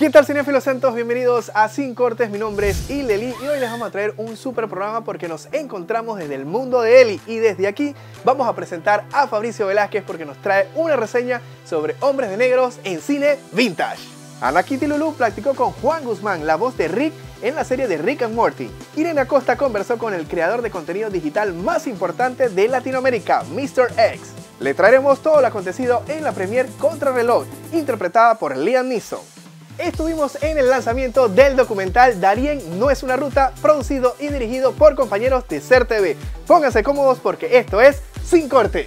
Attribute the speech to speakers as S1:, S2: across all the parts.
S1: ¿Qué tal, cinéfilos? Santos, bienvenidos a Sin Cortes. Mi nombre es Ileli y hoy les vamos a traer un super programa porque nos encontramos desde el mundo de Eli y desde aquí vamos a presentar a Fabricio Velázquez porque nos trae una reseña sobre hombres de negros en cine vintage. Ana Kitty Lulu practicó con Juan Guzmán, la voz de Rick, en la serie de Rick and Morty. Irene Acosta conversó con el creador de contenido digital más importante de Latinoamérica, Mr. X. Le traeremos todo lo acontecido en la premiere Contrarreloj, interpretada por Liam Neeson. Estuvimos en el lanzamiento del documental Darien no es una ruta, producido y dirigido por compañeros de Ser TV. Pónganse cómodos porque esto es Sin Cortes.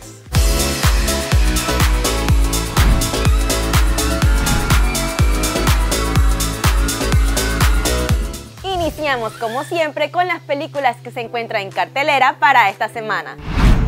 S2: Iniciamos como siempre con las películas que se encuentran en cartelera para esta semana.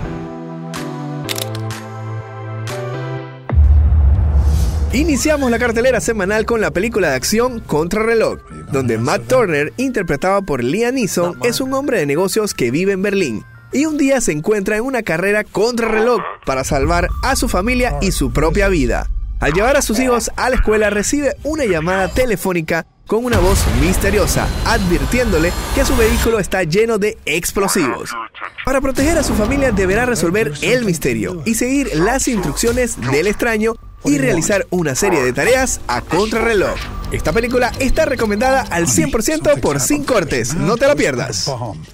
S1: Iniciamos la cartelera semanal con la película de acción Contrarreloj, donde Matt Turner, interpretado por Liam Neeson, es un hombre de negocios que vive en Berlín y un día se encuentra en una carrera contrarreloj para salvar a su familia y su propia vida. Al llevar a sus hijos a la escuela recibe una llamada telefónica con una voz misteriosa, advirtiéndole que su vehículo está lleno de explosivos. Para proteger a su familia deberá resolver el misterio y seguir las instrucciones del extraño y realizar una serie de tareas a contrarreloj. Esta película está recomendada al 100% por Sin Cortes, no te la pierdas.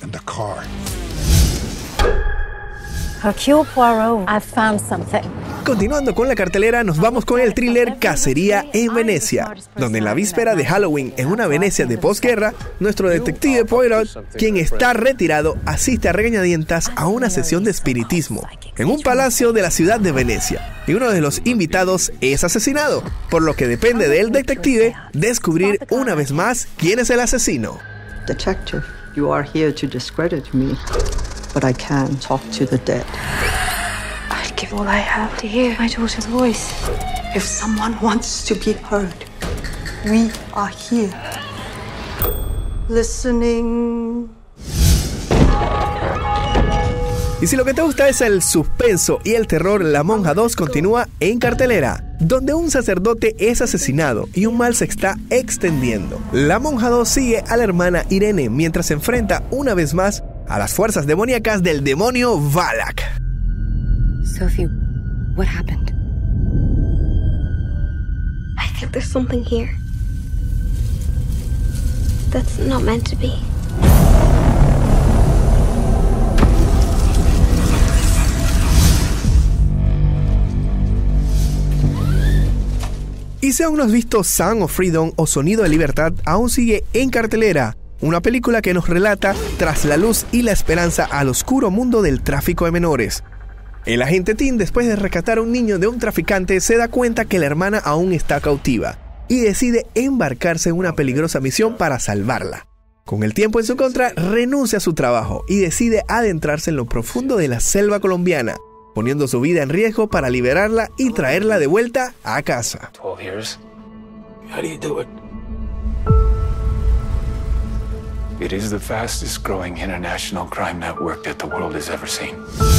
S3: Hercule Poirot, I found something.
S1: Continuando con la cartelera, nos vamos con el thriller Cacería en Venecia, donde en la víspera de Halloween en una Venecia de posguerra, nuestro detective Poirot, quien está retirado, asiste a regañadientas a una sesión de espiritismo en un palacio de la ciudad de Venecia, y uno de los invitados es asesinado, por lo que depende del detective descubrir una vez más quién es el asesino.
S4: Detective, you are here to discredit me, but I can talk to the dead.
S3: I'd give all I have to hear my daughter's voice.
S4: If someone wants to be heard, we are here. Listening.
S1: Y si lo que te gusta es el suspenso y el terror, La Monja 2 continúa en cartelera, donde un sacerdote es asesinado y un mal se está extendiendo. La Monja 2 sigue a la hermana Irene mientras se enfrenta una vez más a las fuerzas demoníacas del demonio Valak.
S3: Sophie, what happened?
S5: I think there's something here that's not meant to be.
S1: Y si aún no has visto Sound of Freedom o Sonido de Libertad, aún sigue en cartelera. Una película que nos relata tras la luz y la esperanza al oscuro mundo del tráfico de menores. El agente Tim, después de rescatar a un niño de un traficante, se da cuenta que la hermana aún está cautiva y decide embarcarse en una peligrosa misión para salvarla. Con el tiempo en su contra, renuncia a su trabajo y decide adentrarse en lo profundo de la selva colombiana, poniendo su vida en riesgo para liberarla y traerla de vuelta a casa.
S6: 12 years. How do you do it? It is the fastest growing international crime network that the world has ever seen.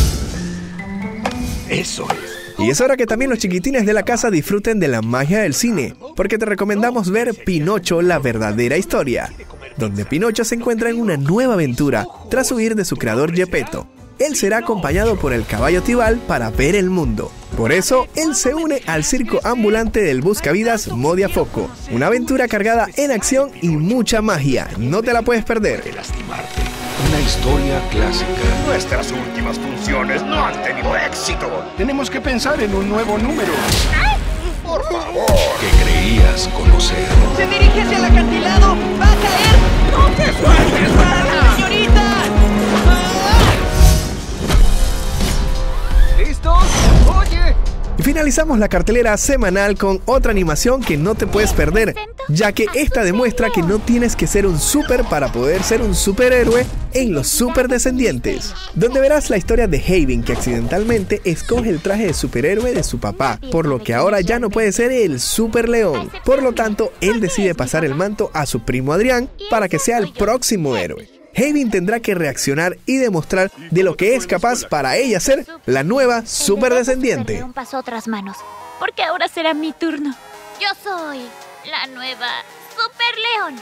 S6: Eso es.
S1: Y es hora que también los chiquitines de la casa disfruten de la magia del cine, porque te recomendamos ver Pinocho, la verdadera historia, donde Pinocho se encuentra en una nueva aventura tras huir de su creador Geppetto. Él será acompañado por el caballo Tibal para ver el mundo. Por eso, él se une al circo ambulante del buscavidas Modiafoco. Una aventura cargada en acción y mucha magia. No te la puedes perder.
S7: Una historia clásica.
S8: Nuestras últimas funciones no han tenido éxito.
S7: Tenemos que pensar en un nuevo número.
S8: Por favor.
S7: Que creías conocer.
S9: Se dirige hacia el acantilado. ¡Va a caer! ¡No te sueltes, para, señorita! ¿Listos? ¡Oye!
S1: Y finalizamos la cartelera semanal con otra animación que no te puedes perder, ya que esta demuestra que no tienes que ser un super para poder ser un superhéroe en Los Superdescendientes, donde verás la historia de Haven, que accidentalmente escoge el traje de superhéroe de su papá, por lo que ahora ya no puede ser el Super León. Por lo tanto, él decide pasar el manto a su primo Adrián para que sea el próximo héroe. Haven tendrá que reaccionar y demostrar de lo que es capaz para ella ser la nueva superdescendiente.
S10: Un paso a otras manos, porque ahora será mi turno.
S5: Yo soy
S10: la nueva Super León.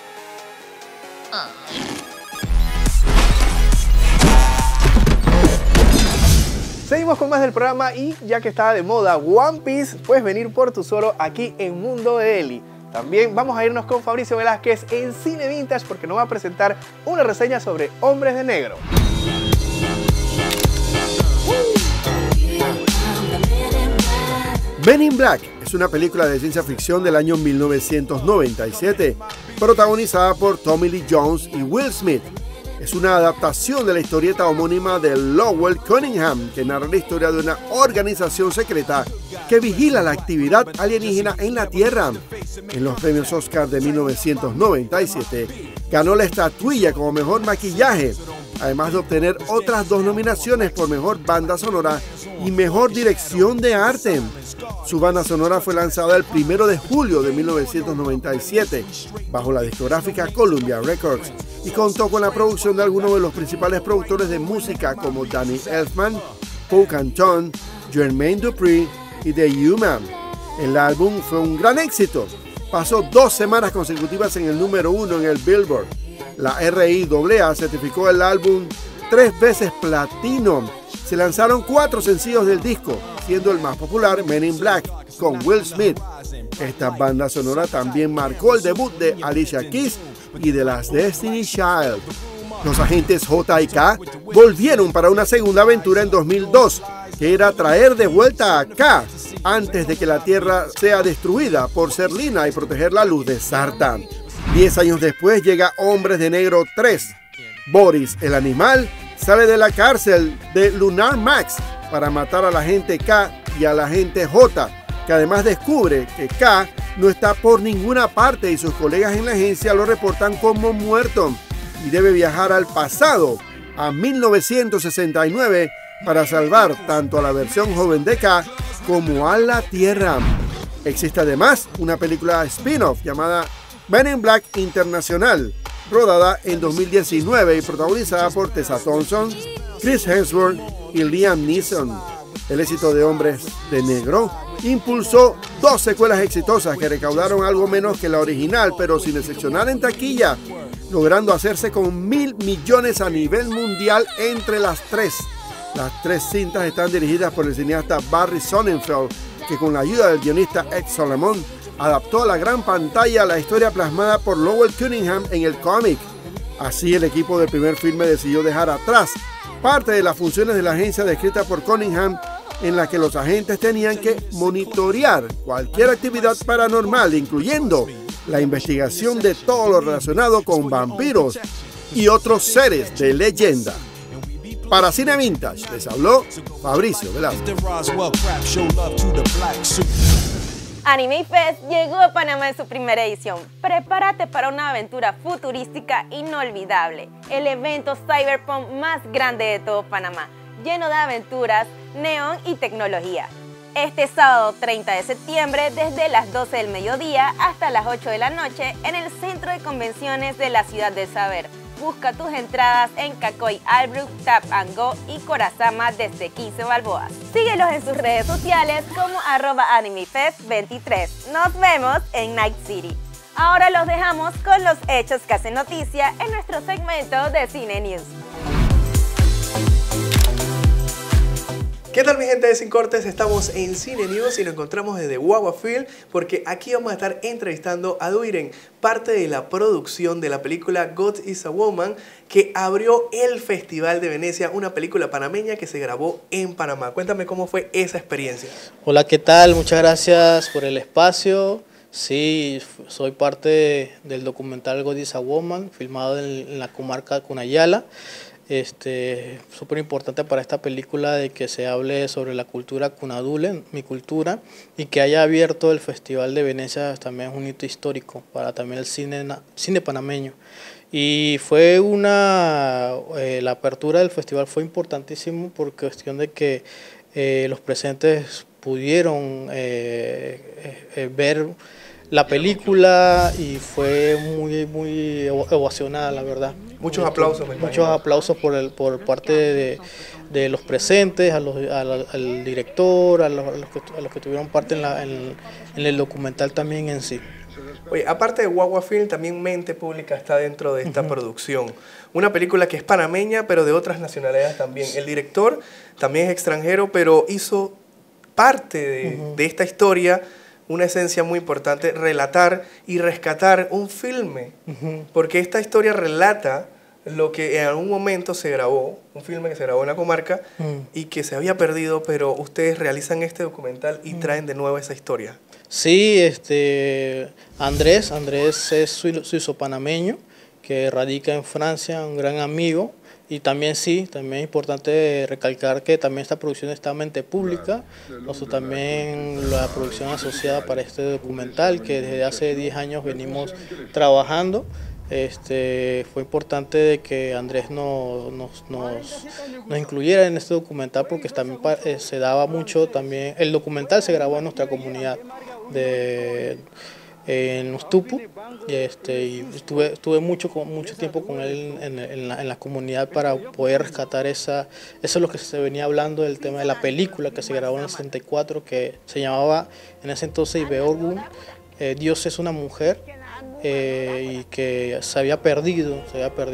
S1: Seguimos con más del programa y ya que estaba de moda One Piece, puedes venir por tu Zoro aquí en Mundo de Eli. También vamos a irnos con Fabricio Velázquez en Cine Vintage porque nos va a presentar una reseña sobre Hombres de Negro.
S11: Men in Black es una película de ciencia ficción del año 1997, protagonizada por Tommy Lee Jones y Will Smith. Es una adaptación de la historieta homónima de Lowell Cunningham, que narra la historia de una organización secreta que vigila la actividad alienígena en la Tierra. En los premios Oscar de 1997, ganó la estatuilla como mejor maquillaje, además de obtener otras 2 nominaciones por mejor banda sonora y mejor dirección de arte. Su banda sonora fue lanzada el 1 de julio de 1997 bajo la discográfica Columbia Records y contó con la producción de algunos de los principales productores de música como Danny Elfman, Paul Canton, Jermaine Dupri y The Human. El álbum fue un gran éxito. Pasó 2 semanas consecutivas en el número 1 en el Billboard. La RIAA certificó el álbum 3 veces platino. Se lanzaron 4 sencillos del disco, siendo el más popular Men in Black con Will Smith. Esta banda sonora también marcó el debut de Alicia Keys y de las Destiny Child. Los agentes J y K volvieron para una segunda aventura en 2002, que era traer de vuelta a K antes de que la Tierra sea destruida por Serlina y proteger la luz de Sarta. 10 años después llega Hombres de Negro 3. Boris, el animal, sale de la cárcel de Lunar Max para matar a la agente K y a la agente J, que además descubre que K no está por ninguna parte y sus colegas en la agencia lo reportan como muerto y debe viajar al pasado, a 1969, para salvar tanto a la versión joven de K como a la Tierra. Existe además una película spin-off llamada Men in Black Internacional, rodada en 2019 y protagonizada por Tessa Thompson, Chris Hemsworth y Liam Neeson. El éxito de Hombres de Negro impulsó 2 secuelas exitosas que recaudaron algo menos que la original, pero sin decepcionar en taquilla, logrando hacerse con 1.000 millones a nivel mundial entre las 3. Las 3 cintas están dirigidas por el cineasta Barry Sonnenfeld, que con la ayuda del guionista Ed Solomon adaptó a la gran pantalla la historia plasmada por Lowell Cunningham en el cómic. Así, el equipo del primer filme decidió dejar atrás parte de las funciones de la agencia descrita por Cunningham, en la que los agentes tenían que monitorear cualquier actividad paranormal, incluyendo la investigación de todo lo relacionado con vampiros y otros seres de leyenda. Para Cine Vintage les habló Fabricio Velázquez.
S2: Anime Fest llegó a Panamá en su primera edición. Prepárate para una aventura futurística inolvidable. El evento cyberpunk más grande de todo Panamá, lleno de aventuras, neón y tecnología. Este sábado 30 de septiembre, desde las 12 del mediodía hasta las 8 de la noche, en el Centro de Convenciones de la Ciudad del Saber. Busca tus entradas en Cacoy Albrook, Tap & Go y Corazama desde 15 balboas. Síguelos en sus redes sociales como @AnimeFest23. Nos vemos en Night City. Ahora los dejamos con los hechos que hacen noticia en nuestro segmento de Cine News.
S1: ¿Qué tal mi gente de Sin Cortes? Estamos en Cine News y nos encontramos desde Guagua Film porque aquí vamos a estar entrevistando a Duiren, parte de la producción de la película God is a Woman, que abrió el Festival de Venecia, una película panameña que se grabó en Panamá. Cuéntame cómo fue esa experiencia.
S12: Hola, ¿qué tal? Muchas gracias por el espacio. Sí, soy parte del documental God is a Woman, filmado en la comarca de Cunayala. Súper importante para esta película de que se hable sobre la cultura cunadule, mi cultura, y que haya abierto el Festival de Venecia también es un hito histórico para también el cine panameño. Y fue la apertura del festival fue importantísimo por cuestión de que los presentes pudieron ver la película y fue muy ovacionada, la verdad.
S1: Muchos aplausos.
S12: Muchos aplausos por parte de los presentes, al director, a los que tuvieron parte en el documental también en sí.
S1: Oye, aparte de Guagua Film, también Mente Pública está dentro de esta producción. Una película que es panameña, pero de otras nacionalidades también. El director también es extranjero, pero hizo parte de esta historia, una esencia muy importante, relatar y rescatar un filme. Porque esta historia relata lo que en algún momento se grabó, un filme que se grabó en la comarca y que se había perdido, pero ustedes realizan este documental y traen de nuevo esa historia.
S12: Sí, Andrés es suizo-panameño que radica en Francia, un gran amigo. Y también también es importante recalcar que también esta producción está en Mente Pública, también la producción asociada para este documental que desde hace 10 años venimos trabajando. Fue importante de que Andrés nos incluyera en este documental porque también se daba mucho, también el documental se grabó en nuestra comunidad en Ustupu y estuve mucho tiempo con él en la comunidad para poder rescatar eso es lo que se venía hablando del tema de la película que se grabó en el 64 que se llamaba en ese entonces Ibeorgun, Dios es una mujer, y que se había perdido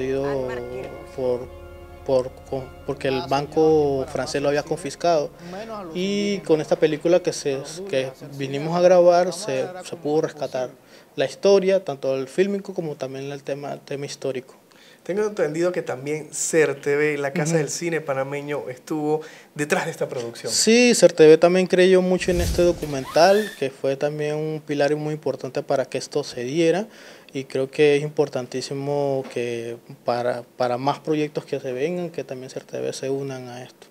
S12: porque el banco francés lo había confiscado, y con esta película que vinimos a grabar se pudo rescatar la historia, tanto el fílmico como también el tema histórico.
S1: Tengo entendido que también CERTV, la Casa del Cine Panameño, estuvo detrás de esta producción. Sí,
S12: CERTV también creyó mucho en este documental, que fue también un pilar muy importante para que esto se diera, y creo que es importantísimo que para más proyectos que se vengan, que también CERTV se unan a esto.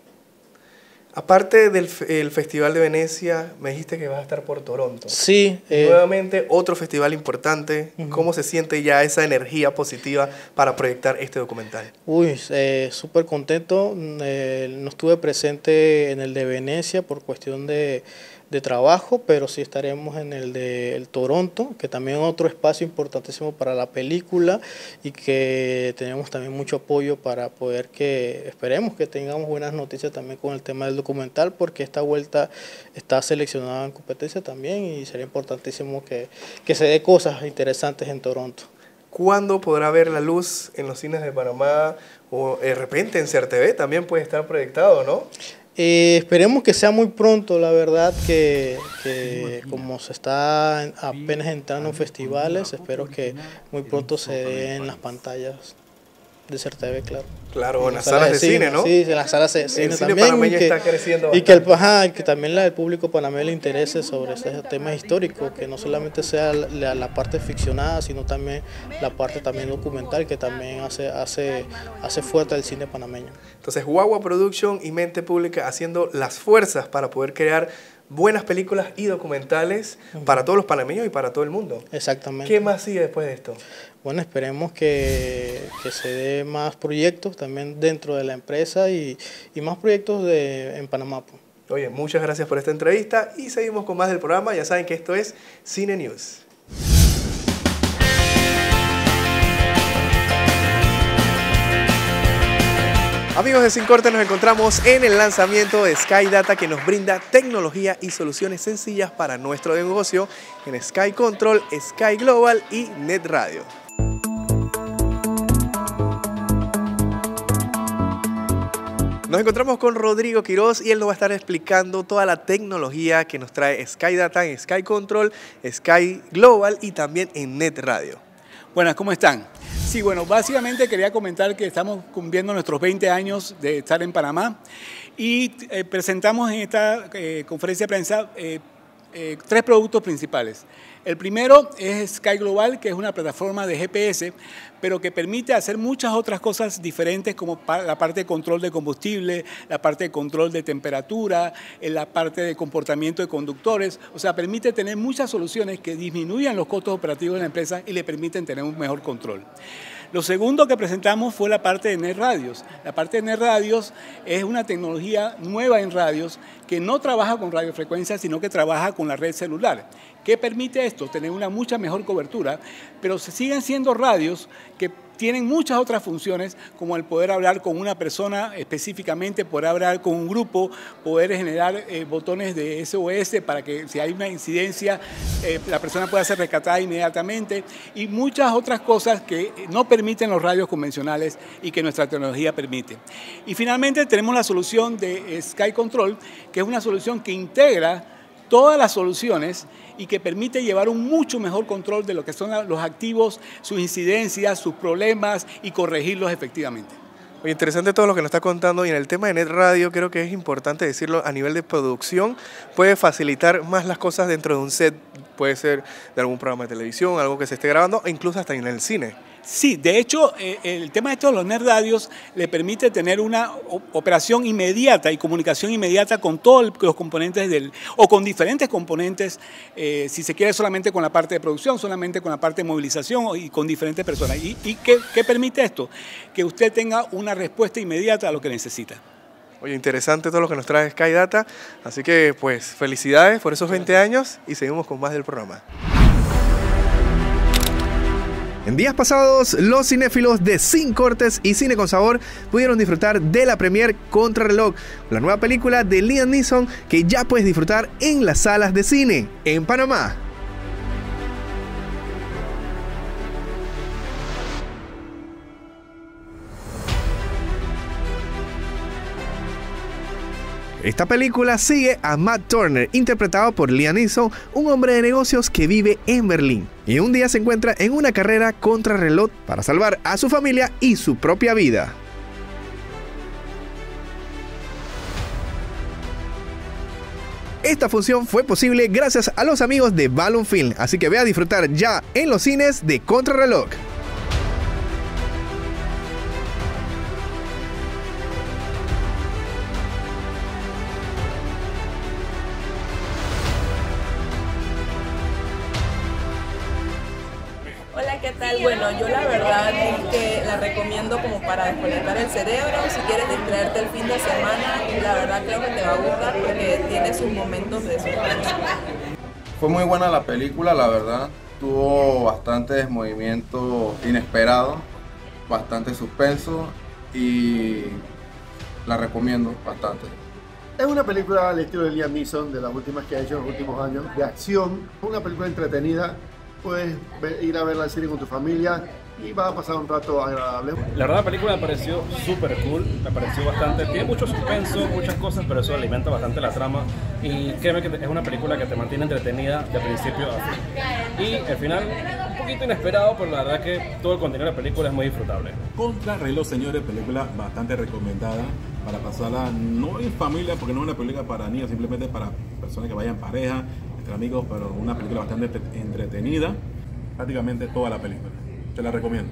S1: Aparte del Festival de Venecia, me dijiste que vas a estar por Toronto.
S12: Sí.
S1: Nuevamente, otro festival importante. ¿Cómo se siente ya esa energía positiva para proyectar este documental?
S12: Súper contento. No estuve presente en el de Venecia por cuestión de trabajo, pero sí estaremos en el de Toronto, que también es otro espacio importantísimo para la película y que tenemos también mucho apoyo para poder esperemos que tengamos buenas noticias también con el tema del documental, porque esta vuelta está seleccionada en competencia también y sería importantísimo que se dé cosas interesantes en Toronto.
S1: ¿Cuándo podrá ver la luz en los cines de Panamá o de repente en CERTV también puede estar proyectado, no?
S12: Esperemos que sea muy pronto, la verdad que como se está apenas entrando en festivales, espero que muy pronto se dé en las pantallas de CERTV, claro.
S1: Claro, en las salas de cine, ¿no?
S12: Sí, en las salas de cine también.
S1: El cine panameño está creciendo
S12: y que también el público panameño le interese sobre estos temas históricos, que no solamente sea la parte ficcionada, sino también la parte también documental, que también hace fuerte el cine panameño.
S1: Entonces, Guagua Production y Mente Pública haciendo las fuerzas para poder crear buenas películas y documentales para todos los panameños y para todo el mundo.
S12: Exactamente.
S1: ¿Qué más sigue después de esto?
S12: Bueno, esperemos que se dé más proyectos también dentro de la empresa y más proyectos en Panamá.
S1: Oye, muchas gracias por esta entrevista y seguimos con más del programa. Ya saben que esto es Cine News. Amigos de Sin Corte, nos encontramos en el lanzamiento de Sky Data, que nos brinda tecnología y soluciones sencillas para nuestro negocio en Sky Control, Sky Global y Net Radio. Nos encontramos con Rodrigo Quiroz y él nos va a estar explicando toda la tecnología que nos trae Sky Data en Sky Control, Sky Global y también en Net Radio.
S13: Buenas, ¿cómo están? Sí, bueno, básicamente quería comentar que estamos cumpliendo nuestros 20 años de estar en Panamá y presentamos en esta conferencia de prensa 3 productos principales. El primero es Sky Global, que es una plataforma de GPS, pero que permite hacer muchas otras cosas diferentes, como la parte de control de combustible, la parte de control de temperatura, la parte de comportamiento de conductores. O sea, permite tener muchas soluciones que disminuyan los costos operativos de la empresa y le permiten tener un mejor control. Lo segundo que presentamos fue la parte de Net Radios. La parte de Net Radios es una tecnología nueva en radios que no trabaja con radiofrecuencia, sino que trabaja con la red celular. ¿Qué permite esto? Tener una mucha mejor cobertura, pero se siguen siendo radios que tienen muchas otras funciones, como el poder hablar con una persona específicamente, poder hablar con un grupo, poder generar botones de SOS para que si hay una incidencia, la persona pueda ser rescatada inmediatamente, y muchas otras cosas que no permiten los radios convencionales y que nuestra tecnología permite. Y finalmente tenemos la solución de Sky Control, que es una solución que integra todas las soluciones y que permite llevar un mucho mejor control de lo que son los activos, sus incidencias, sus problemas y corregirlos efectivamente.
S1: Muy interesante todo lo que nos está contando, y en el tema de Net Radio creo que es importante decirlo, a nivel de producción puede facilitar más las cosas dentro de un set, puede ser de algún programa de televisión, algo que se esté grabando, e incluso hasta en el cine.
S13: Sí, de hecho, el tema de los Net Radios le permite tener una operación inmediata y comunicación inmediata con todos los componentes o con diferentes componentes, si se quiere solamente con la parte de producción, solamente con la parte de movilización y con diferentes personas. ¿Y qué permite esto? Que usted tenga una respuesta inmediata a lo que necesita.
S1: Oye, interesante todo lo que nos trae Sky Data, así que pues felicidades por esos 20 años y seguimos con más del programa. En días pasados, los cinéfilos de Sin Cortes y Cine con Sabor pudieron disfrutar de la premier Contrarreloj, la nueva película de Liam Neeson que ya puedes disfrutar en las salas de cine en Panamá. Esta película sigue a Matt Turner, interpretado por Liam Neeson, un hombre de negocios que vive en Berlín y un día se encuentra en una carrera contrarreloj para salvar a su familia y su propia vida. Esta función fue posible gracias a los amigos de Balloon Film, así que ve a disfrutar ya en los cines de Contrarreloj.
S14: Hola, ¿qué tal? Bueno, yo la verdad es que la recomiendo como para desconectar el cerebro. Si quieres distraerte el fin de semana, la verdad creo que te va a gustar porque tiene sus momentos de suspenso.
S15: Fue muy buena la película, la verdad. Tuvo bastantes movimientos inesperados, bastante suspenso y la recomiendo bastante.
S11: Es una película al estilo de Liam Neeson, de las últimas que ha hecho en los últimos años, de acción. Una película entretenida. Puedes ir a verla al cine con tu familia y vas a pasar un rato agradable.
S16: La verdad la película me pareció súper cool, me pareció bastante, tiene mucho suspenso, muchas cosas, pero eso alimenta bastante la trama y créeme que es una película que te mantiene entretenida de principio a fin. Y el final, un poquito inesperado, pero la verdad que todo el contenido de la película es muy disfrutable.
S17: Contrarreloj, señores, película bastante recomendada para pasarla no en familia, porque no es una película para niños, simplemente para personas que vayan en pareja, entre amigos, pero una película bastante entretenida, prácticamente toda la película. Te la recomiendo.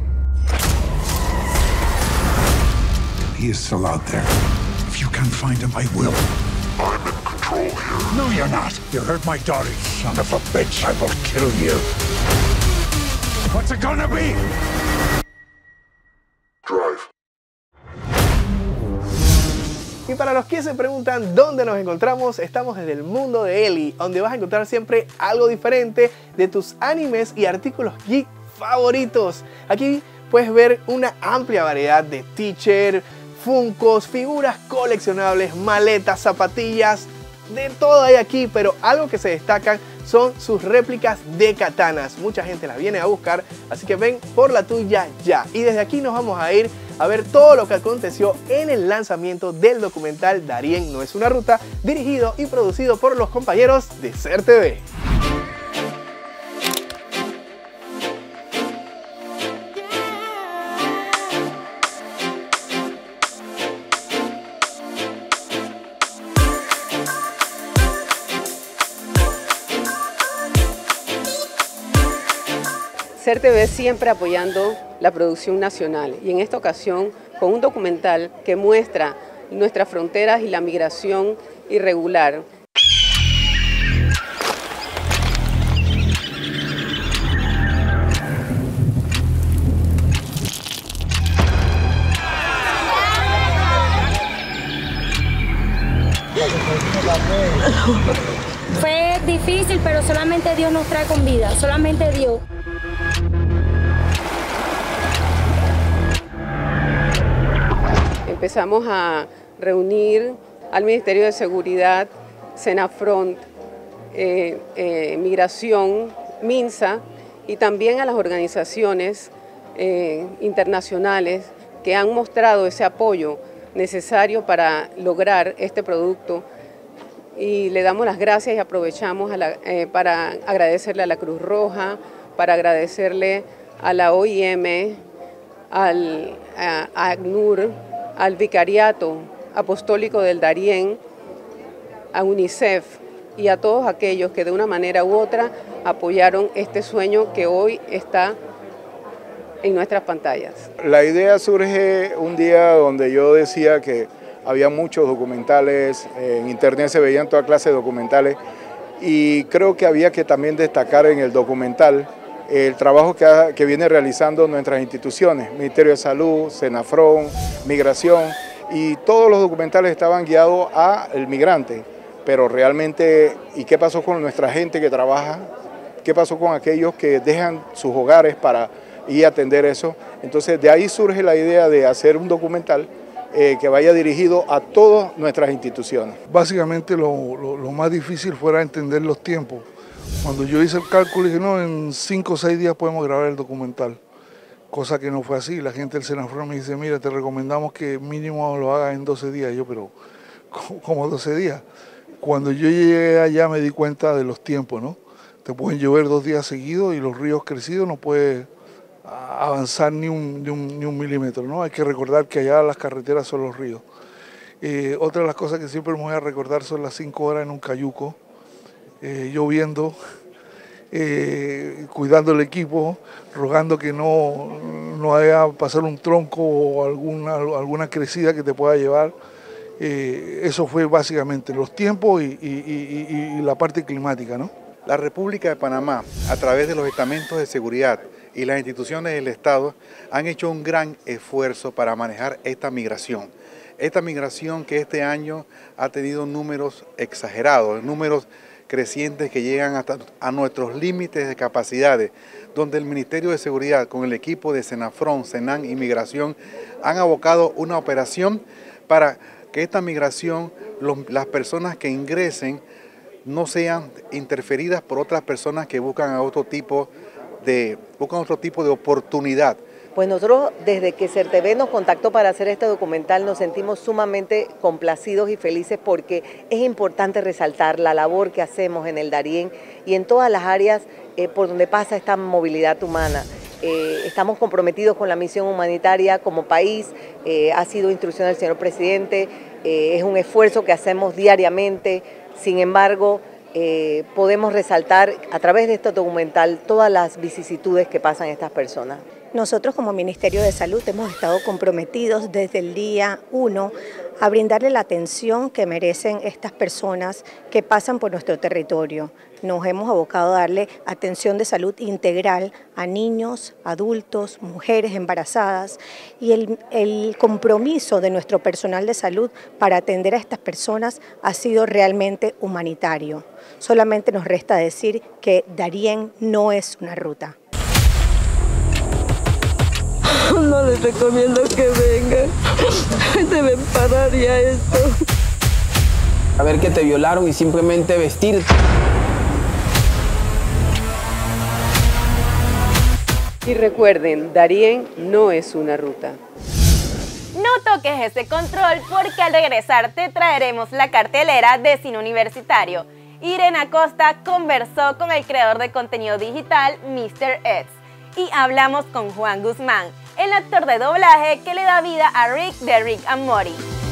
S7: He is still out there. If you can't find him, I will.
S8: I'm in control here.
S7: No, you're not. You hurt my daughter, son of a bitch. I will kill you. What's it gonna be?
S8: Drive.
S1: Y para los que se preguntan dónde nos encontramos, estamos desde el mundo de Eli, donde vas a encontrar siempre algo diferente de tus animes y artículos geek favoritos. Aquí puedes ver una amplia variedad de t-shirts, funcos, figuras coleccionables, maletas, zapatillas, de todo hay aquí, pero algo que se destacan son sus réplicas de katanas. Mucha gente las viene a buscar, así que ven por la tuya ya. Y desde aquí nos vamos a ir a ver todo lo que aconteció en el lanzamiento del documental Darien no es una ruta, dirigido y producido por los compañeros de Ser TV.
S18: Ser TV siempre apoyando la producción nacional y en esta ocasión con un documental que muestra nuestras fronteras y la migración irregular.
S10: Fue difícil
S19: pero solamente Dios nos trae con vida, solamente Dios.
S18: Empezamos a reunir al Ministerio de Seguridad, Senafront, Migración, MINSA y también a las organizaciones internacionales que han mostrado ese apoyo necesario para lograr este producto. Y le damos las gracias y aprovechamos para agradecerle a la Cruz Roja, para agradecerle a la OIM, a ACNUR, al Vicariato Apostólico del Darién, a UNICEF y a todos aquellos que de una manera u otra apoyaron este sueño que hoy está en nuestras pantallas.
S20: La idea surge un día donde yo decía que había muchos documentales, en internet se veían toda clase de documentales y creo que había que también destacar en el documental el trabajo que viene realizando nuestras instituciones, Ministerio de Salud, Senafront, Migración, y todos los documentales estaban guiados al migrante, pero realmente, ¿y qué pasó con nuestra gente que trabaja? ¿Qué pasó con aquellos que dejan sus hogares para ir a atender eso? Entonces de ahí surge la idea de hacer un documental que vaya dirigido a todas nuestras instituciones.
S21: Básicamente lo más difícil fuera entender los tiempos. Cuando yo hice el cálculo dije, no, en 5 o 6 días podemos grabar el documental, cosa que no fue así. La gente del Senafront me dice, mira, te recomendamos que mínimo lo hagas en 12 días. Yo, pero ¿cómo 12 días? Cuando yo llegué allá me di cuenta de los tiempos, ¿no? Te pueden llover 2 días seguidos y los ríos crecidos no puedes avanzar ni un milímetro, ¿no? Hay que recordar que allá las carreteras son los ríos. Otra de las cosas que siempre me voy a recordar son las 5 horas en un cayuco, lloviendo, cuidando el equipo, rogando que no haya pasar un tronco o alguna crecida que te pueda llevar. Eso fue básicamente los tiempos y la parte climática, ¿no?
S22: La República de Panamá, a través de los estamentos de seguridad y las instituciones del Estado, han hecho un gran esfuerzo para manejar esta migración. Esta migración que este año ha tenido números exagerados, números crecientes que llegan hasta a nuestros límites de capacidades, donde el Ministerio de Seguridad con el equipo de Senafront, Senan y Migración han abocado una operación para que esta migración, las personas que ingresen, no sean interferidas por otras personas que buscan otro tipo de oportunidad.
S23: Pues nosotros desde que CERTV nos contactó para hacer este documental nos sentimos sumamente complacidos y felices porque es importante resaltar la labor que hacemos en el Darién y en todas las áreas por donde pasa esta movilidad humana. Estamos comprometidos con la misión humanitaria como país, ha sido instrucción del señor presidente, es un esfuerzo que hacemos diariamente, sin embargo, podemos resaltar a través de este documental todas las vicisitudes que pasan estas personas.
S24: Nosotros como Ministerio de Salud hemos estado comprometidos desde el día 1 a brindarle la atención que merecen estas personas que pasan por nuestro territorio. Nos hemos abocado a darle atención de salud integral a niños, adultos, mujeres embarazadas y el compromiso de nuestro personal de salud para atender a estas personas ha sido realmente humanitario. Solamente nos resta decir que Darién no es una ruta.
S25: No les recomiendo que vengan. Deben parar ya esto.
S26: A ver que te violaron y simplemente vestirte.
S18: Y recuerden, Darién no es una ruta.
S2: No toques ese control porque al regresar te traeremos la cartelera de cine universitario. Irene Acosta conversó con el creador de contenido digital, Mr. X, y hablamos con Juan Guzmán, el actor de doblaje que le da vida a Rick de Rick and Morty.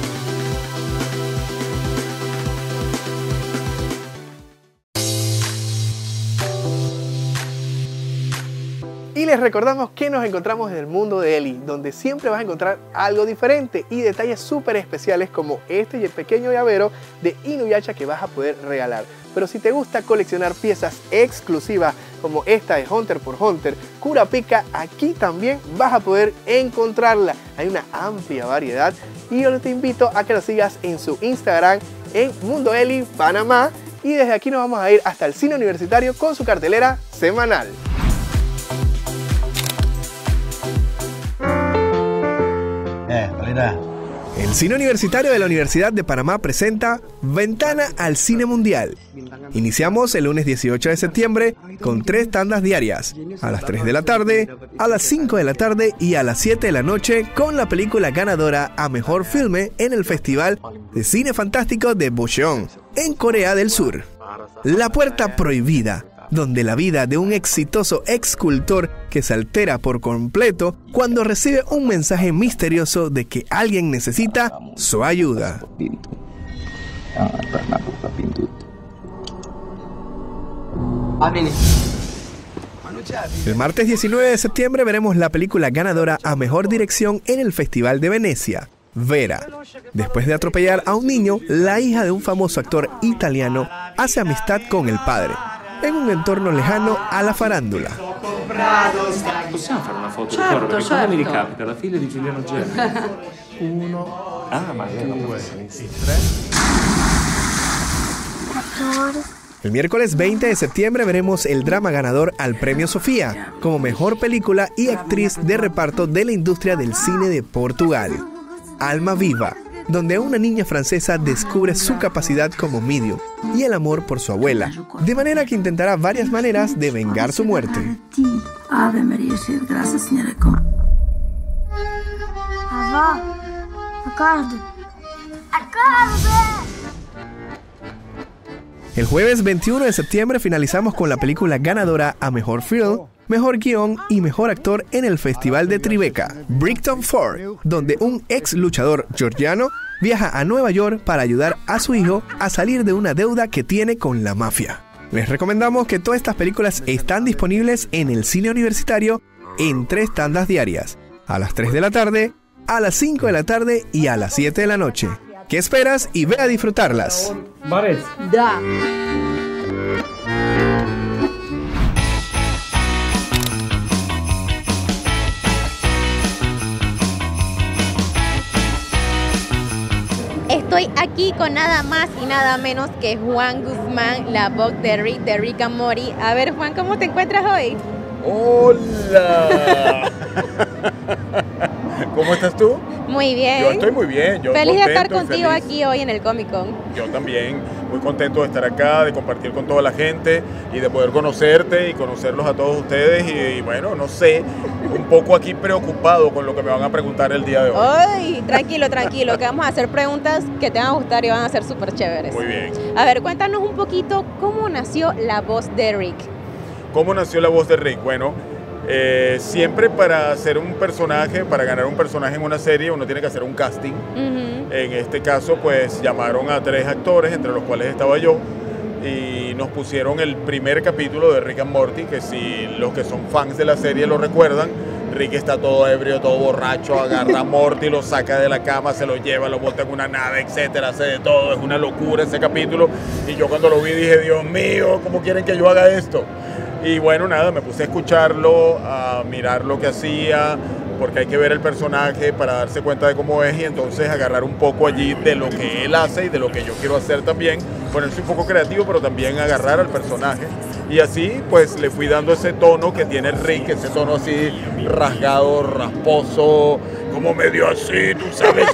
S1: Y les recordamos que nos encontramos en el mundo de Eli, donde siempre vas a encontrar algo diferente y detalles súper especiales como este pequeño llavero de Inuyasha que vas a poder regalar. Pero si te gusta coleccionar piezas exclusivas como esta de Hunter x Hunter, Kurapika, aquí también vas a poder encontrarla. Hay una amplia variedad y yo te invito a que lo sigas en su Instagram en Mundo Eli Panamá y desde aquí nos vamos a ir hasta el cine universitario con su cartelera semanal. El cine universitario de la Universidad de Panamá presenta Ventana al Cine Mundial. Iniciamos el lunes 18 de septiembre con 3 tandas diarias, a las 3 de la tarde, a las 5 de la tarde y a las 7 de la noche con la película ganadora a Mejor Filme en el Festival de Cine Fantástico de Bucheon, en Corea del Sur. La Puerta Prohibida, donde la vida de un exitoso escultor que se altera por completo cuando recibe un mensaje misterioso de que alguien necesita su ayuda. El martes 19 de septiembre veremos la película ganadora a Mejor Dirección en el Festival de Venecia, Vera. Después de atropellar a un niño, la hija de un famoso actor italiano hace amistad con el padre, en un entorno lejano a la farándula.
S3: Possiamo fare una foto? Certo, perché certo. Mi ricapita la figlia di Giuliano Gelli. 1, ma 2 e 3.
S1: El miércoles 20 de septiembre veremos el drama ganador al Premio Sofía como mejor película y actriz de reparto de la industria del cine de Portugal, Alma Viva, donde una niña francesa descubre su capacidad como medium y el amor por su abuela, de manera que intentará varias maneras de vengar su muerte.
S25: Ave Maria, graças, Senhora. Avó, acorda. Acorda.
S1: El jueves 21 de septiembre finalizamos con la película ganadora a Mejor Film, Mejor Guión y Mejor Actor en el Festival de Tribeca, Brighton Ford, donde un ex luchador georgiano viaja a Nueva York para ayudar a su hijo a salir de una deuda que tiene con la mafia. Les recomendamos que todas estas películas están disponibles en el cine universitario en 3 tandas diarias, a las 3 de la tarde, a las 5 de la tarde y a las 7 de la noche. ¿Qué esperas? Y ve a disfrutarlas.
S25: Da.
S2: Estoy aquí con nada más y nada menos que Juan Guzmán, la voz de Rick and Morty. A ver, Juan, ¿cómo te encuentras hoy?
S4: ¡Hola! ¿Cómo estás tú?
S2: Muy bien.
S4: Yo estoy muy bien.
S2: Feliz de estar contigo aquí hoy en el Comic Con.
S4: Yo también, muy contento de estar acá, de compartir con toda la gente y de poder conocerte y conocerlos a todos ustedes y bueno, no sé, un poco aquí preocupado con lo que me van a preguntar el día de hoy.
S2: Ay, tranquilo, tranquilo, que vamos a hacer preguntas que te van a gustar y van a ser súper chéveres.
S4: Muy bien.
S2: A ver, cuéntanos un poquito cómo nació la voz de Rick.
S4: ¿Cómo nació la voz de Rick? Bueno, siempre para hacer un personaje, para ganar un personaje en una serie, uno tiene que hacer un casting. En este caso, pues llamaron a 3 actores, entre los cuales estaba yo, y nos pusieron el primer capítulo de Rick and Morty, que si los que son fans de la serie lo recuerdan, Rick está todo ebrio, todo borracho, agarra a Morty, lo saca de la cama, se lo lleva, lo monta en una nave, etcétera, hace de todo, es una locura ese capítulo, y yo cuando lo vi dije, Dios mío, ¿cómo quieren que yo haga esto? Y bueno, nada, me puse a escucharlo, a mirar lo que hacía, porque hay que ver el personaje para darse cuenta de cómo es y entonces agarrar un poco allí de lo que él hace y de lo que yo quiero hacer también, ponerse un poco creativo, pero también agarrar al personaje. Y así pues le fui dando ese tono que tiene Rick, ese tono así rasgado, rasposo, como medio así, tú sabes.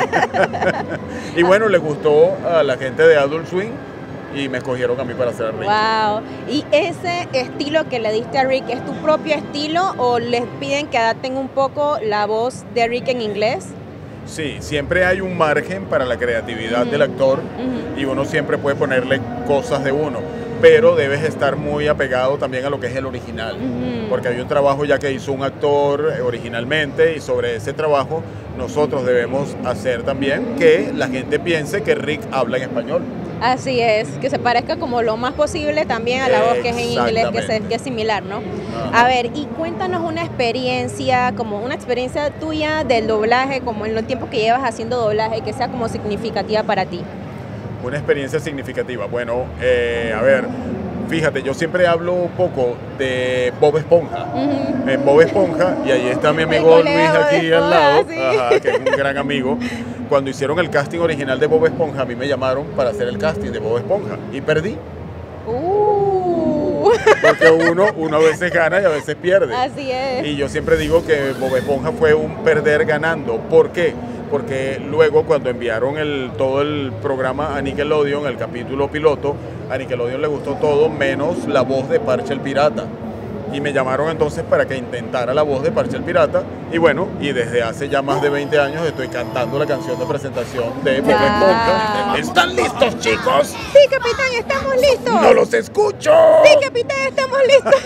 S4: Y bueno, le gustó a la gente de Adult Swim y me escogieron a mí para hacer a Rick.
S2: Wow. ¿Y ese estilo que le diste a Rick es tu propio estilo o les piden que adapten un poco la voz de Rick en inglés?
S4: Sí, siempre hay un margen para la creatividad del actor y uno siempre puede ponerle cosas de uno, pero debes estar muy apegado también a lo que es el original, porque hay un trabajo ya que hizo un actor originalmente y sobre ese trabajo nosotros debemos hacer también que la gente piense que Rick habla en español.
S2: Así es, que se parezca como lo más posible también a la voz que es en inglés, que es similar, ¿no? A ver, y cuéntanos una experiencia tuya del doblaje, como en los tiempos que llevas haciendo doblaje, que sea como significativa para ti.
S4: Una experiencia significativa. Bueno, a ver, Fíjate, yo siempre hablo un poco de Bob Esponja. En Bob Esponja, y ahí está mi amigo Luis aquí al lado,
S2: sí.
S4: ajá, que es un gran amigo. Cuando hicieron el casting original de Bob Esponja, a mí me llamaron para hacer el casting de Bob Esponja y perdí. Porque uno a veces gana y a veces pierde.
S2: Así es.
S4: Y yo siempre digo que Bob Esponja fue un perder ganando. ¿Por qué? Porque luego cuando enviaron todo el programa a Nickelodeon, el capítulo piloto, a Nickelodeon le gustó todo menos la voz de Parche el Pirata. Y me llamaron entonces para que intentara la voz de Parche el Pirata. Y bueno, y desde hace ya más de 20 años estoy cantando la canción de presentación de Bob Esponja. ¿Están listos, chicos?
S24: Sí, capitán, estamos listos.
S4: ¡No los escucho!
S24: Sí, capitán, estamos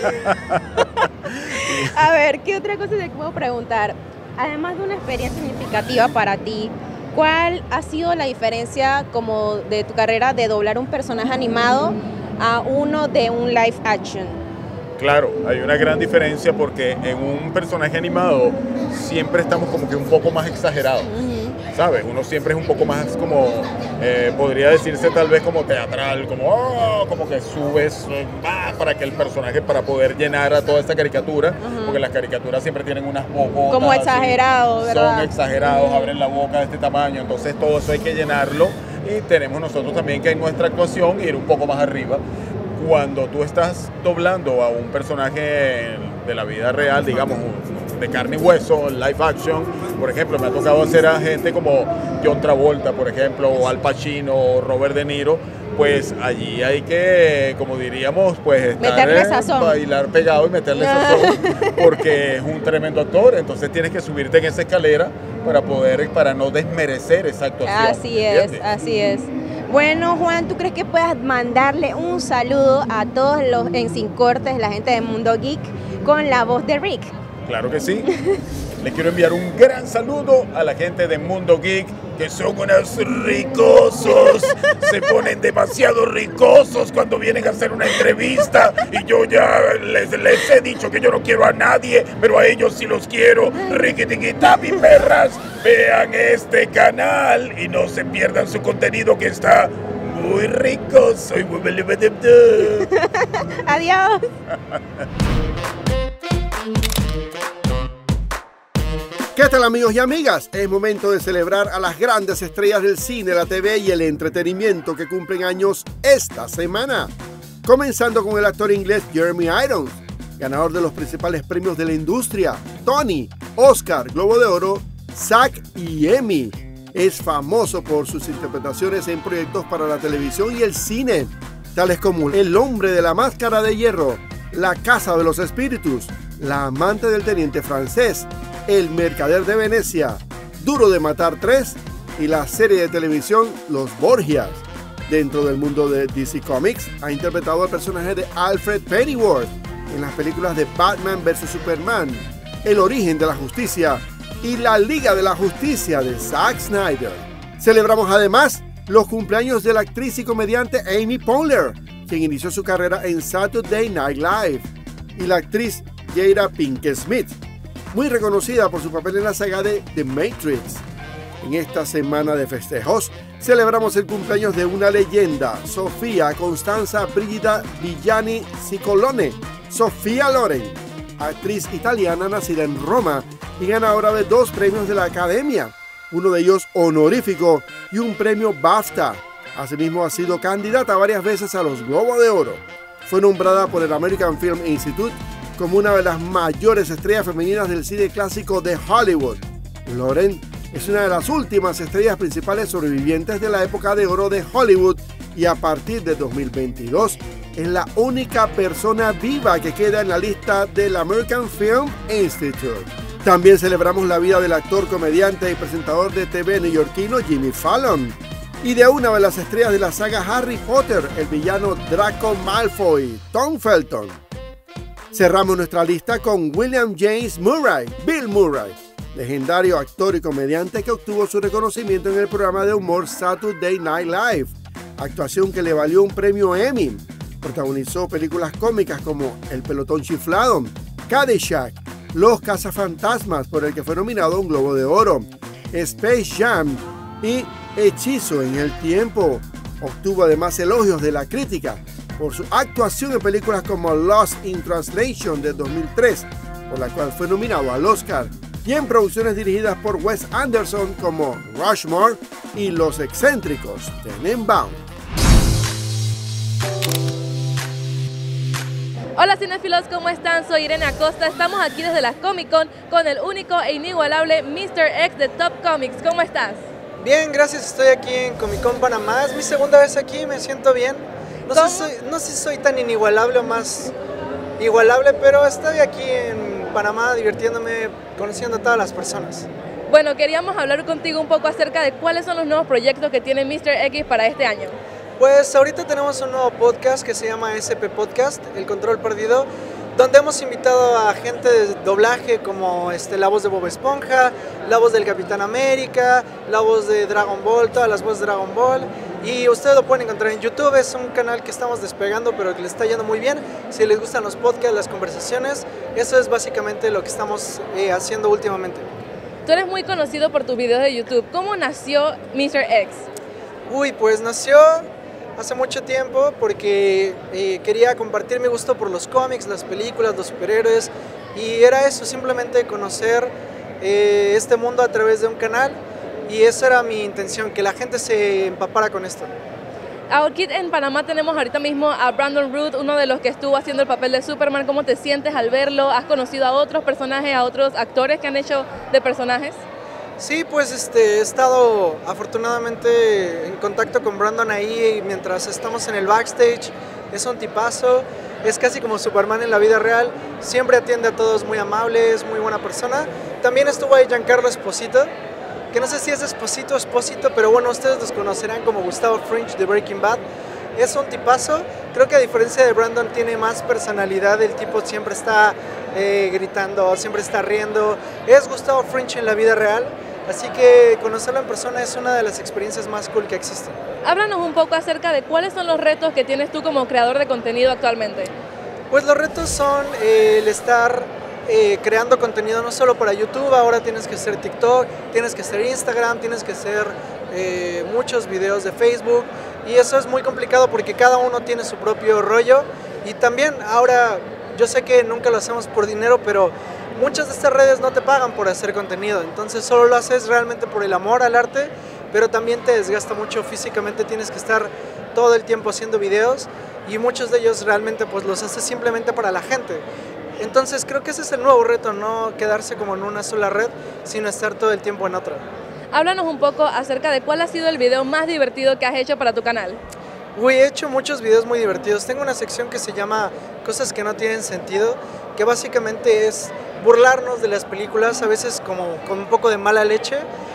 S24: listos.
S2: A ver, ¿qué otra cosa te puedo preguntar? Además de una experiencia significativa para ti, ¿cuál ha sido la diferencia como de tu carrera de doblar un personaje animado a uno de un live action?
S4: Claro, hay una gran diferencia porque en un personaje animado siempre estamos como que un poco más exagerados, ¿sabes? Uno siempre es un poco más como, podría decirse tal vez como teatral, como que subes más para que el personaje, para poder llenar a toda esta caricatura, porque las caricaturas siempre tienen unas bocas.
S2: Como exagerados, ¿verdad?
S4: Son exagerados, abren la boca de este tamaño, entonces todo eso hay que llenarlo y tenemos nosotros también que en nuestra actuación ir un poco más arriba. Cuando tú estás doblando a un personaje de la vida real, digamos, de carne y hueso, live action, por ejemplo, me ha tocado hacer a gente como John Travolta, por ejemplo, o Al Pacino, o Robert De Niro, pues allí hay que, como diríamos, pues estar, bailar pegado y meterle sazón, porque es un tremendo actor, entonces tienes que subirte en esa escalera para no desmerecer esa actuación.
S2: Así es, ¿entiendes? Así es. Bueno, Juan, ¿tú crees que puedas mandarle un saludo a todos los en Sin Cortes, la gente de Mundo Geek, con la voz de Rick?
S4: Claro que sí. Le quiero enviar un gran saludo a la gente de Mundo Geek, que son unos ricosos. Se ponen demasiado ricosos cuando vienen a hacer una entrevista. Y yo ya les he dicho que yo no quiero a nadie, pero a ellos sí los quiero. Riquitiquitapi, perras. Vean este canal y no se pierdan su contenido que está muy rico. Soy muy...
S2: Adiós.
S11: ¿Qué tal, amigos y amigas? Es momento de celebrar a las grandes estrellas del cine, la TV y el entretenimiento que cumplen años esta semana. Comenzando con el actor inglés Jeremy Irons, ganador de los principales premios de la industria, Tony, Oscar, Globo de Oro, SAG y Emmy. Es famoso por sus interpretaciones en proyectos para la televisión y el cine, tales como El hombre de la máscara de hierro, La casa de los espíritus, La amante del teniente francés, El mercader de Venecia, Duro de matar 3 y la serie de televisión Los Borgias. Dentro del mundo de DC Comics, ha interpretado al personaje de Alfred Pennyworth en las películas de Batman vs Superman, El origen de la justicia y La Liga de la Justicia de Zack Snyder. Celebramos además los cumpleaños de la actriz y comediante Amy Poehler, quien inició su carrera en Saturday Night Live, y la actriz Jada Pinkett Smith, muy reconocida por su papel en la saga de The Matrix. En esta semana de festejos, celebramos el cumpleaños de una leyenda, Sofía Constanza Brigida Villani Cicolone, Sofía Loren, actriz italiana nacida en Roma y ganadora de 2 premios de la Academia, uno de ellos honorífico y un premio BAFTA. Asimismo, ha sido candidata varias veces a los Globos de Oro. Fue nombrada por el American Film Institute como una de las mayores estrellas femeninas del cine clásico de Hollywood. Loren es una de las últimas estrellas principales sobrevivientes de la época de oro de Hollywood y a partir de 2022 es la única persona viva que queda en la lista del American Film Institute. También celebramos la vida del actor, comediante y presentador de TV neoyorquino Jimmy Fallon y de una de las estrellas de la saga Harry Potter, el villano Draco Malfoy, Tom Felton. Cerramos nuestra lista con William James Murray, Bill Murray, legendario actor y comediante que obtuvo su reconocimiento en el programa de humor Saturday Night Live, actuación que le valió un premio Emmy. Protagonizó películas cómicas como El pelotón chiflado, Caddyshack, Los cazafantasmas, por el que fue nominado a un Globo de Oro, Space Jam y Hechizo en el tiempo. Obtuvo además elogios de la crítica por su actuación en películas como Lost in Translation de 2003, por la cual fue nominado al Oscar, y en producciones dirigidas por Wes Anderson como Rushmore y Los Excéntricos, Tenenbaum.
S5: Hola cinéfilos, ¿cómo están? Soy Irene Acosta, estamos aquí desde la Comic Con con el único e inigualable Mr. X de Top Comics. ¿Cómo estás?
S6: Bien, gracias, estoy aquí en Comic Con Panamá, es mi segunda vez aquí, me siento bien. No sé si soy tan inigualable o más igualable, pero estoy aquí en Panamá divirtiéndome, conociendo a todas las personas.
S5: Bueno, queríamos hablar contigo un poco acerca de cuáles son los nuevos proyectos que tiene Mr. X para este año.
S6: Pues ahorita tenemos un nuevo podcast que se llama SP Podcast, El Control Perdido, donde hemos invitado a gente de doblaje como la voz de Bob Esponja, la voz del Capitán América, la voz de Dragon Ball, todas las voces de Dragon Ball. Y ustedes lo pueden encontrar en YouTube, es un canal que estamos despegando pero que le está yendo muy bien. Si les gustan los podcasts, las conversaciones, eso es básicamente lo que estamos haciendo últimamente.
S5: Tú eres muy conocido por tus videos de YouTube. ¿Cómo nació Mr. X?
S6: Uy, pues nació hace mucho tiempo porque quería compartir mi gusto por los cómics, las películas, los superhéroes, y era eso, simplemente conocer este mundo a través de un canal, y esa era mi intención, que la gente se empapara con esto.
S5: Aquí en Panamá tenemos ahorita mismo a Brandon Routh, uno de los que estuvo haciendo el papel de Superman. ¿Cómo te sientes al verlo? ¿Has conocido a otros personajes, a otros actores que han hecho de personajes?
S6: Sí, pues he estado afortunadamente en contacto con Brandon ahí mientras estamos en el backstage. Es un tipazo, es casi como Superman en la vida real, siempre atiende a todos, muy amable, es muy buena persona. También estuvo ahí Giancarlo Esposito, que no sé si es Esposito o Espósito, pero bueno, ustedes los conocerán como Gustavo Fringe de Breaking Bad. Es un tipazo, creo que a diferencia de Brandon tiene más personalidad, el tipo siempre está gritando, siempre está riendo. Es Gustavo Fringe en la vida real. Así que conocerlo en persona es una de las experiencias más cool que existen.
S5: Háblanos un poco acerca de cuáles son los retos que tienes tú como creador de contenido actualmente.
S6: Pues los retos son el estar creando contenido no solo para YouTube, ahora tienes que hacer TikTok, tienes que hacer Instagram, tienes que hacer muchos videos de Facebook, y eso es muy complicado porque cada uno tiene su propio rollo. Y también ahora, yo sé que nunca lo hacemos por dinero, pero muchas de estas redes no te pagan por hacer contenido, entonces solo lo haces realmente por el amor al arte, pero también te desgasta mucho físicamente, tienes que estar todo el tiempo haciendo videos, y muchos de ellos realmente pues los haces simplemente para la gente. Entonces creo que ese es el nuevo reto, no quedarse como en una sola red, sino estar todo el tiempo en otra.
S5: Háblanos un poco acerca de cuál ha sido el video más divertido que has hecho para tu canal.
S6: Uy, he hecho muchos videos muy divertidos. Tengo una sección que se llama Cosas que no tienen sentido, que básicamente es burlarnos de las películas, a veces como con un poco de mala leche,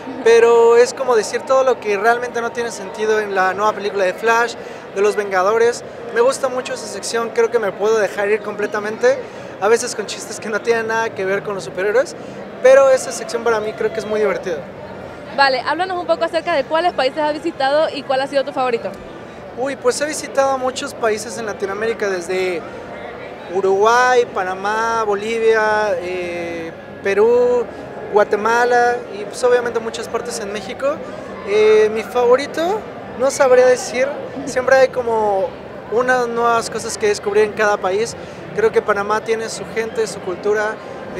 S6: pero es como decir todo lo que realmente no tiene sentido en la nueva película de Flash, de Los Vengadores. Me gusta mucho esa sección, creo que me puedo dejar ir completamente, a veces con chistes que no tienen nada que ver con los superhéroes, pero esa sección para mí creo que es muy divertida.
S5: Vale, háblanos un poco acerca de cuáles países has visitado y cuál ha sido tu favorito.
S6: Uy, pues he visitado muchos países en Latinoamérica, desde Uruguay, Panamá, Bolivia, Perú, Guatemala y pues obviamente muchas partes en México. Mi favorito, no sabría decir, siempre hay como unas nuevas cosas que descubrir en cada país. Creo que Panamá tiene su gente, su cultura,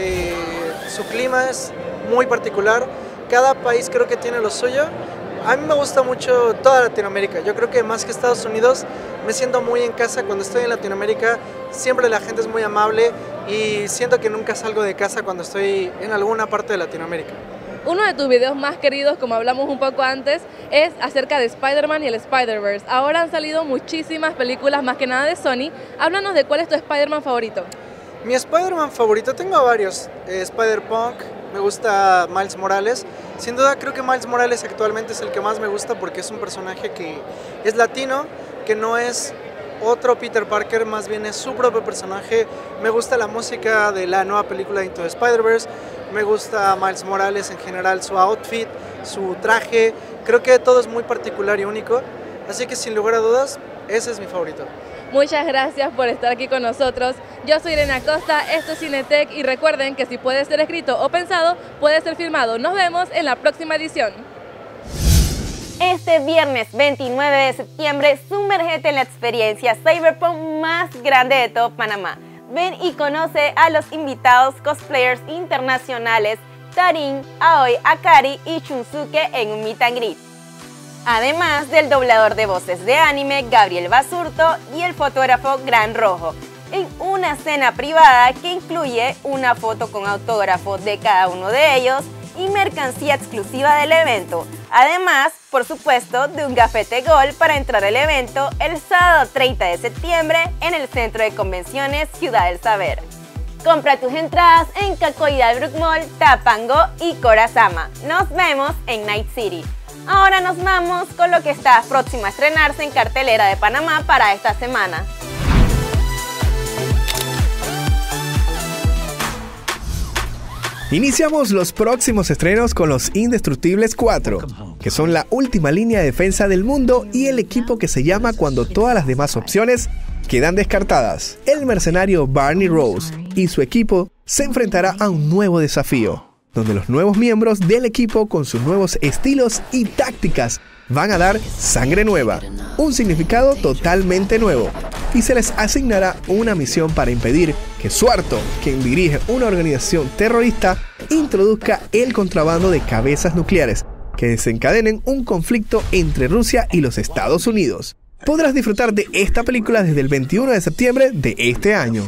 S6: su clima es muy particular. Cada país creo que tiene lo suyo. A mí me gusta mucho toda Latinoamérica. Yo creo que más que Estados Unidos me siento muy en casa cuando estoy en Latinoamérica. Siempre la gente es muy amable y siento que nunca salgo de casa cuando estoy en alguna parte de Latinoamérica.
S5: Uno de tus videos más queridos, como hablamos un poco antes, es acerca de Spider-Man y el Spider-Verse. Ahora han salido muchísimas películas, más que nada de Sony. Háblanos de cuál es tu Spider-Man favorito.
S6: Mi Spider-Man favorito, tengo varios. Spider-Punk, me gusta Miles Morales. Sin duda creo que Miles Morales actualmente es el que más me gusta porque es un personaje que es latino, que no es otro Peter Parker, más bien es su propio personaje. Me gusta la música de la nueva película Into the Spider-Verse, me gusta Miles Morales en general, su outfit, su traje. Creo que todo es muy particular y único, así que sin lugar a dudas, ese es mi favorito.
S5: Muchas gracias por estar aquí con nosotros. Yo soy Irene Acosta, esto es Cinetech y recuerden que si puede ser escrito o pensado, puede ser filmado. Nos vemos en la próxima edición.
S2: Este viernes 29 de septiembre, sumérgete en la experiencia Cyberpunk más grande de todo Panamá. Ven y conoce a los invitados cosplayers internacionales Tarin, Aoi, Akari y Shunsuke en un meet and greet. Además del doblador de voces de anime Gabriel Basurto y el fotógrafo Gran Rojo, en una cena privada que incluye una foto con autógrafo de cada uno de ellos y mercancía exclusiva del evento. Además, por supuesto, de un gafete Gold para entrar al evento el sábado 30 de septiembre en el Centro de Convenciones Ciudad del Saber. Compra tus entradas en Cacoida Brook Mall, Tapango y Corazama. Nos vemos en Night City. Ahora nos vamos con lo que está próximo a estrenarse en cartelera de Panamá para esta semana.
S1: Iniciamos los próximos estrenos con Los Indestructibles 4, que son la última línea de defensa del mundo y el equipo que se llama cuando todas las demás opciones quedan descartadas. El mercenario Barney Rose y su equipo se enfrentará a un nuevo desafío, donde los nuevos miembros del equipo con sus nuevos estilos y tácticas van a dar sangre nueva, un significado totalmente nuevo, y se les asignará una misión para impedir que Suarto, quien dirige una organización terrorista, introduzca el contrabando de cabezas nucleares que desencadenen un conflicto entre Rusia y los Estados Unidos. Podrás disfrutar de esta película desde el 21 de septiembre de este año.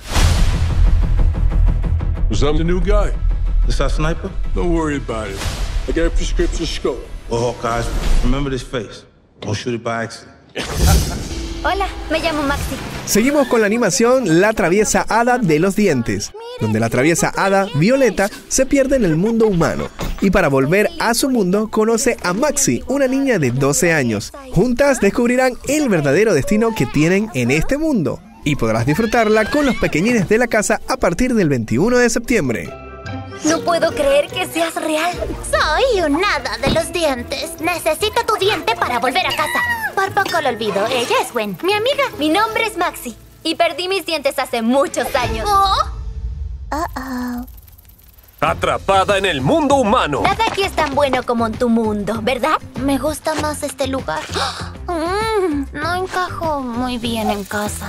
S7: Was that the new guy? Is that sniper? Don't worry about it. I got a prescription scope.
S9: Well, Hawkeye, remember this face. Don't shoot it by accident.
S10: Hola, me llamo Maxi.
S1: Seguimos con la animación La Traviesa Hada de los Dientes, donde la traviesa hada Violeta se pierde en el mundo humano y para volver a su mundo conoce a Maxi, una niña de 12 años. Juntas descubrirán el verdadero destino que tienen en este mundo y podrás disfrutarla con los pequeñines de la casa a partir del 21 de septiembre.
S10: No puedo creer que seas real. Soy un hada de los dientes. Necesito tu diente para volver a casa. Por poco lo olvido. Ella es Gwen, mi amiga. Mi nombre es Maxi y perdí mis dientes hace muchos años.
S12: Atrapada en el mundo humano.
S10: Nada aquí es tan bueno como en tu mundo, ¿verdad? Me gusta más este lugar. No encajo muy bien en casa.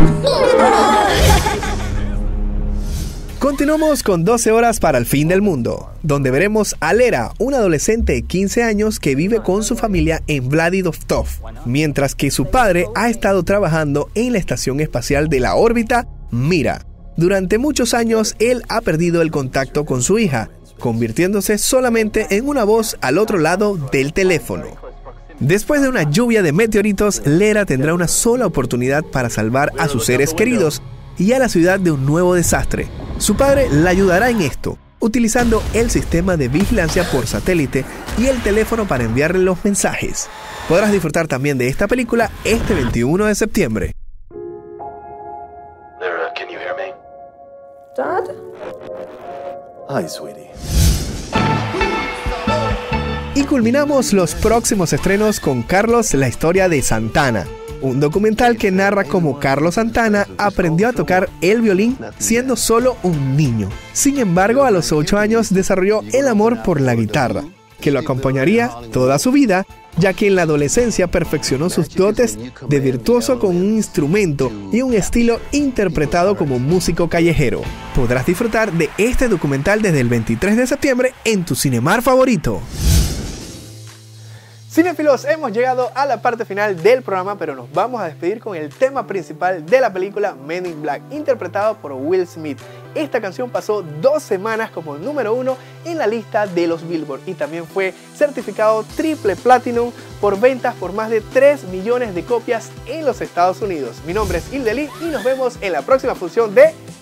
S1: Continuamos con 12 horas para el fin del mundo, donde veremos a Lera, una adolescente de 15 años que vive con su familia en Vladivostok, mientras que su padre ha estado trabajando en la estación espacial de la órbita Mira. Durante muchos años, él ha perdido el contacto con su hija, convirtiéndose solamente en una voz al otro lado del teléfono. Después de una lluvia de meteoritos, Lera tendrá una sola oportunidad para salvar a sus seres queridos y a la ciudad de un nuevo desastre. Su padre la ayudará en esto, utilizando el sistema de vigilancia por satélite y el teléfono para enviarle los mensajes. Podrás disfrutar también de esta película este 21 de septiembre.
S13: Lara, can you hear me?
S14: Dad?
S13: Hi, sweetie.
S1: Y culminamos los próximos estrenos con Carlos, la historia de Santana, un documental que narra cómo Carlos Santana aprendió a tocar el violín siendo solo un niño. Sin embargo, a los 8 años desarrolló el amor por la guitarra, que lo acompañaría toda su vida, ya que en la adolescencia perfeccionó sus dotes de virtuoso con un instrumento y un estilo interpretado como músico callejero. Podrás disfrutar de este documental desde el 23 de septiembre en tu Cinemar favorito. Cinéfilos, hemos llegado a la parte final del programa, pero nos vamos a despedir con el tema principal de la película Men in Black, interpretado por Will Smith. Esta canción pasó 2 semanas como número 1 en la lista de los Billboard y también fue certificado triple platinum por ventas por más de 3 millones de copias en los Estados Unidos. Mi nombre es Hildeli y nos vemos en la próxima función de